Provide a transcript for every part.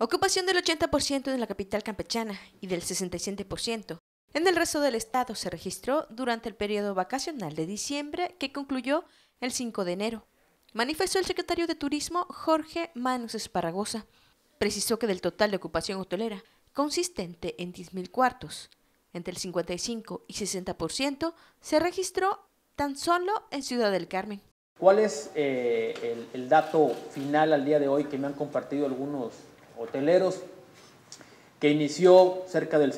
Ocupación del 80% en la capital campechana y del 67% en el resto del estado se registró durante el periodo vacacional de diciembre que concluyó el 5 de enero. Manifestó el secretario de Turismo Jorge Manos Esparragosa. Precisó que del total de ocupación hotelera, consistente en 10.000 cuartos, entre el 55 y 60% se registró tan solo en Ciudad del Carmen. ¿Cuál es el dato final al día de hoy que me han compartido algunos hoteleros? Que inició cerca del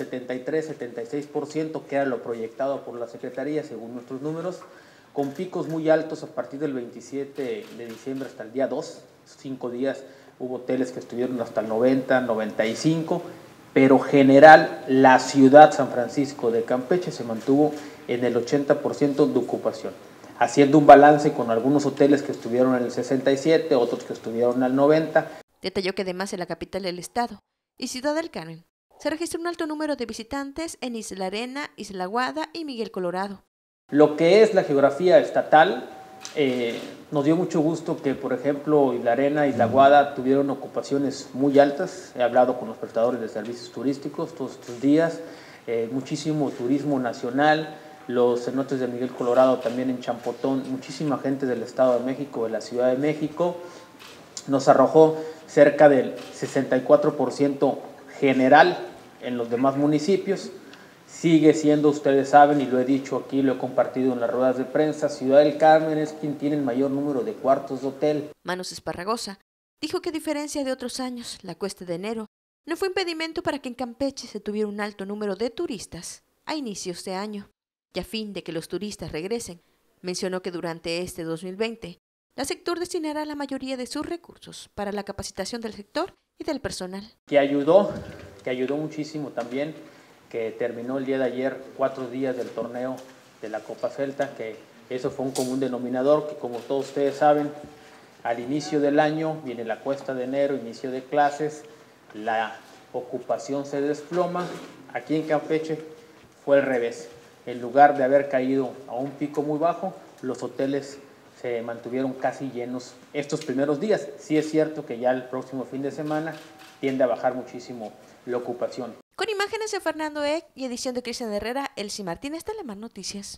73-76%, que era lo proyectado por la Secretaría según nuestros números, con picos muy altos a partir del 27 de diciembre hasta el día 2, 5 días, hubo hoteles que estuvieron hasta el 90, 95, pero general la ciudad San Francisco de Campeche se mantuvo en el 80% de ocupación, haciendo un balance con algunos hoteles que estuvieron en el 67, otros que estuvieron al 90. Detalló que además en la capital del estado y Ciudad del Carmen se registró un alto número de visitantes en Isla Arena, Isla Aguada y Miguel Colorado. Lo que es la geografía estatal, nos dio mucho gusto que, por ejemplo, Isla Arena y Isla Aguada tuvieron ocupaciones muy altas. He hablado con los prestadores de servicios turísticos todos estos días, muchísimo turismo nacional, los cenotes de Miguel Colorado también en Champotón, muchísima gente del Estado de México, de la Ciudad de México. Nos arrojó cerca del 64% general en los demás municipios. Sigue siendo, ustedes saben, y lo he dicho aquí, lo he compartido en las ruedas de prensa, Ciudad del Carmen es quien tiene el mayor número de cuartos de hotel. Manos Esparragosa dijo que a diferencia de otros años, la cuesta de enero no fue impedimento para que en Campeche se tuviera un alto número de turistas a inicios de año. Y a fin de que los turistas regresen, mencionó que durante este 2020, la sector destinará la mayoría de sus recursos para la capacitación del sector y del personal. Que ayudó muchísimo también, que terminó el día de ayer 4 días del torneo de la Copa Celta, que eso fue un común denominador, que como todos ustedes saben, al inicio del año viene la cuesta de enero, inicio de clases, la ocupación se desploma. Aquí en Campeche fue al revés. En lugar de haber caído a un pico muy bajo, los hoteles se mantuvieron casi llenos estos primeros días. Sí es cierto que ya el próximo fin de semana tiende a bajar muchísimo la ocupación. Con imágenes de Fernando Eck y edición de Cristian Herrera, Elsie Martínez, Telemar Noticias.